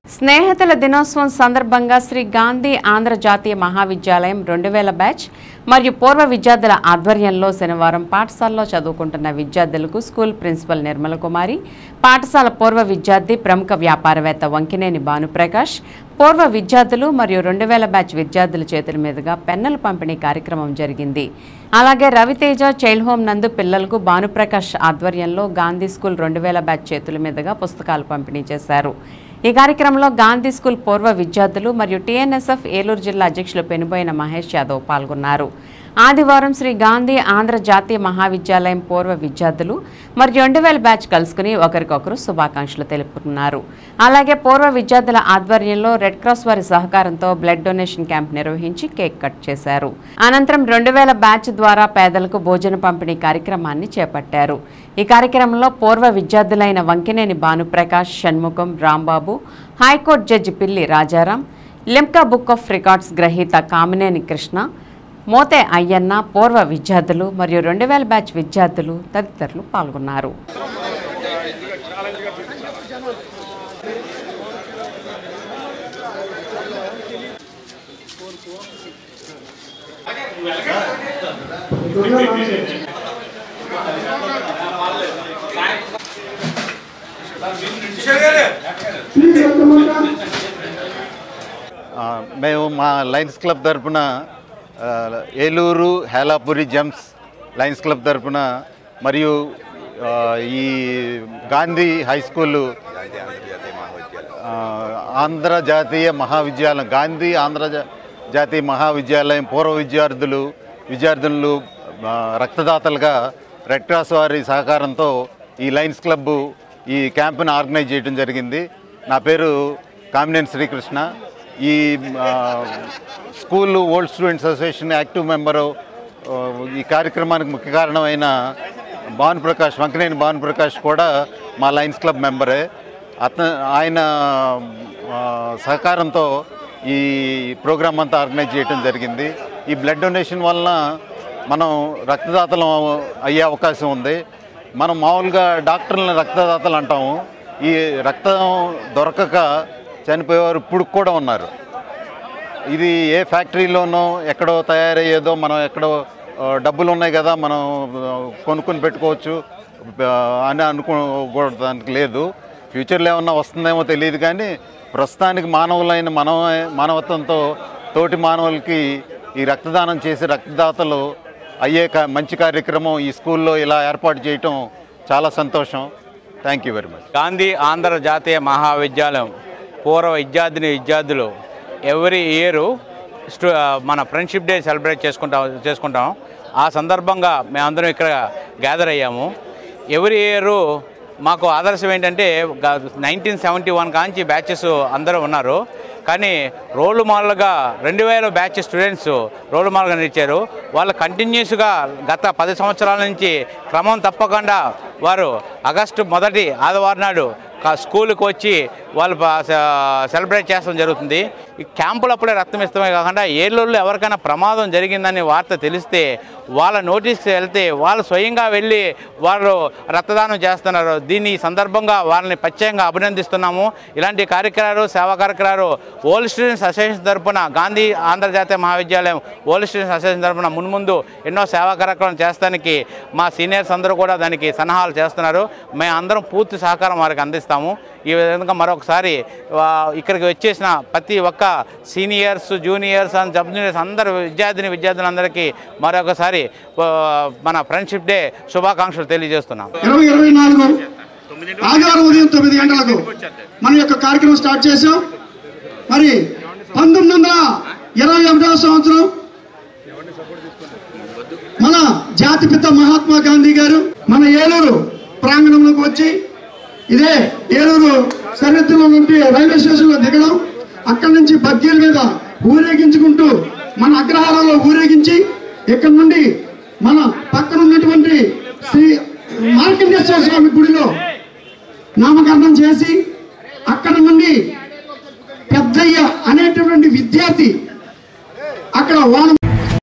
స్నేహితుల దినోత్సవం సందర్భంగా శ్రీ గాంధీ ఆంధ్ర జాతీయ మహావిద్యాలయం 2000 బ్యాచ్ మరియు పూర్వ విద్యార్థుల ఆధ్వర్యంలో శనివారం పాఠశాలలో చదువుకుంటున్న విద్యార్థులకు స్కూల్ ప్రిన్సిపల్ నిర్మల కుమారి, పాఠశాల పూర్వ విద్యార్థి ప్రముఖ వ్యాపారవేత్త వంకినేని భానుప్రకాష్, పూర్వ విద్యార్థులు మరియు 2000 బ్యాచ్ విద్యార్థుల చేతుల మీదుగా పెన్నుల పంపిణీ కార్యక్రమం జరిగింది. అలాగే రవితేజ చైల్డ్ హోమ్ నందు పిల్లలకు భానుప్రకాష్ ఆధ్వర్యంలో గాంధీ స్కూల్ 2000 బ్యాచ్ చేతుల మీదుగా పుస్తకాలు పంపిణీ చేశారు. ఈ కార్యక్రమంలో గాంధీ స్కూల్ పూర్వ విద్యార్థులు మరియు టీఎన్ఎస్ఎఫ్ ఏలూరు జిల్లా అధ్యక్షులు పెనుబోయిన మహేష్ యాదవ్ పాల్గొన్నారు. ఆదివారం శ్రీ గాంధీ ఆంధ్ర జాతీయ మహావిద్యాలయం పూర్వ విద్యార్థులు మరియు 2000 బ్యాచ్ కలుసుకుని ఒకరికొకరు శుభాకాంక్షలు తెలుపుకున్నారు. అలాగే పూర్వ విద్యార్థుల ఆధ్వర్యంలో రెడ్ క్రాస్ వారి సహకారంతో బ్లడ్ డొనేషన్ క్యాంప్ నిర్వహించి కేక్ కట్ చేశారు. అనంతరం 2000 బ్యాచ్ ద్వారా పేదలకు భోజన పంపిణీ కార్యక్రమాన్ని చేపట్టారు. ఈ కార్యక్రమంలో పూర్వ విద్యార్థులైన Vankineni Bhanuprakash, Shanmukham, Rambabu, high court judge Pilli Rajaram, Limca book of records గ్రహీత కామినేని కృష్ణ, మోతే అయ్యన్న, పూర్వ విద్యార్థులు మరియు 2000 బ్యాచ్ విద్యార్థులు తదితరులు పాల్గొన్నారు. మేము మా లయన్స్ క్లబ్ తరఫున Eluru Helapuri gems lions club తరఫున మరియు ఈ గాంధీ హై స్కూలు ఆంధ్ర జాతీయ మహావిద్యాలయం గాంధీ ఆంధ్ర జాతీయ మహావిద్యాలయం పూర్వ విద్యార్థులు రక్తదాతలుగా రెడ్ క్రాస్ వారి సహకారంతో ఈ లయన్స్ క్లబ్ ఈ క్యాంపును ఆర్గనైజ్ చేయడం జరిగింది. నా పేరు కామినేని శ్రీకృష్ణ. ఈ school old students association active member. ఈ కార్యక్రమానికి ముఖ్య కారణమైన వంకినేని భానుప్రకాష్ కూడా మా లయన్స్ క్లబ్ మెంబరే. ఆయన సహకారంతో ఈ ప్రోగ్రాం అంతా ఆర్గనైజ్ చేయడం జరిగింది. ఈ బ్లడ్ డొనేషన్ వలన మనం రక్తదాతలు అయ్యే అవకాశం ఉంది. మనం మామూలుగా డాక్టర్లను రక్తదాతలు అంటాము. ఈ రక్తం దొరకక చనిపోయేవారు ఇప్పుడు కూడా ఉన్నారు. ఇది ఏ ఫ్యాక్టరీలోనో ఎక్కడో తయారయ్యేదో మనం ఎక్కడో డబ్బులు ఉన్నాయి కదా మనం కొనుక్కొని పెట్టుకోవచ్చు అని అనుకోవడానికి లేదు. ఫ్యూచర్లో ఏమన్నా వస్తుందేమో తెలియదు, కానీ ప్రస్తుతానికి మానవులైన మానవత్వంతో తోటి మానవులకి ఈ రక్తదానం చేసి రక్తదాతలు అయ్యే మంచి కార్యక్రమం ఈ స్కూల్లో ఇలా ఏర్పాటు చేయటం చాలా సంతోషం. Thank you very much. Gandhi Andhra Jatiya Mahavidyalayam పూర్వ విద్యార్థులు ఎవ్రీ ఇయర్ మన ఫ్రెండ్షిప్ డే సెలబ్రేట్ చేసుకుంటాం. ఆ సందర్భంగా మేమందరం ఇక్కడ గ్యాదర్ అయ్యాము. ఎవ్రీ ఇయర్ మాకు ఆదర్శం ఏంటంటే 1971 కాంచి బ్యాచెస్ అందరూ ఉన్నారు, కానీ రోల్ మోడల్గా 2000 బ్యాచ్ స్టూడెంట్స్ రోల్ మోడల్గా నిలిచారు. వాళ్ళు కంటిన్యూస్గా గత 10 సంవత్సరాల నుంచి క్రమం తప్పకుండా వారు ఆగస్టు 1 ఆదివారం నాడు స్కూల్కి వచ్చి వాళ్ళు సెలబ్రేట్ చేయడం జరుగుతుంది. ఈ క్యాంపులప్పుడే రక్తం ఇస్తామే కాకుండా ఏలూరులో ఎవరికైనా ప్రమాదం జరిగిందని వార్త తెలిస్తే వాళ్ళ నోటీస్కి వెళ్తే వాళ్ళు స్వయంగా వెళ్ళి వాళ్ళు రక్తదానం చేస్తున్నారు. దీన్ని సందర్భంగా వాళ్ళని ప్రత్యేకంగా అభినందిస్తున్నాము. ఇలాంటి కార్యక్రమాలు, సేవా కార్యక్రమాలు ఓల్డ్ స్టూడెంట్స్ అసోసియేషన్ తరఫున Gandhi Andhrajatiya Mahavidyalayam old students association తరఫున మున్ముందు ఎన్నో సేవా కార్యక్రమాలు చేస్తానికి మా సీనియర్స్ అందరూ కూడా దానికి సన్నాహాలు చేస్తున్నారు. మేము అందరం పూర్తి సహకారం వారికి అందిస్తాము. ఈ విధంగా మరొకసారి ఇక్కడికి వచ్చేసిన ప్రతి ఒక్క seniors, juniors and sub juniors అందరు విద్యార్థులందరికీ మరొకసారి మన ఫ్రెండ్షిప్ డే శుభాకాంక్షలు తెలియజేస్తున్నాం. 2024 ఆదివారం ఉదయం 9 గంటలకు మన యొక్క కార్యక్రమం స్టార్ట్ చేశాం. మరి 1921వ సంవత్సరం మన జాతిపిత మహాత్మా గాంధీ గారు మన ఏలూరు ప్రాంగణంలోకి వచ్చి ఇదే ఏలూరు సరిహద్దులో నుండి రైల్వే స్టేషన్లో దిగడం, అక్కడి నుంచి బగ్గీల మీద ఊరేగించుకుంటూ మన అగ్రహారంలో ఊరేగించి ఇక్కడ నుండి మన పక్కన ఉన్నటువంటి శ్రీ మార్కండేశ్వర స్వామి గుడిలో నామకరణం చేసి అక్కడ నుండి పెద్దయ్య అనేటువంటి విద్యార్థి అక్కడ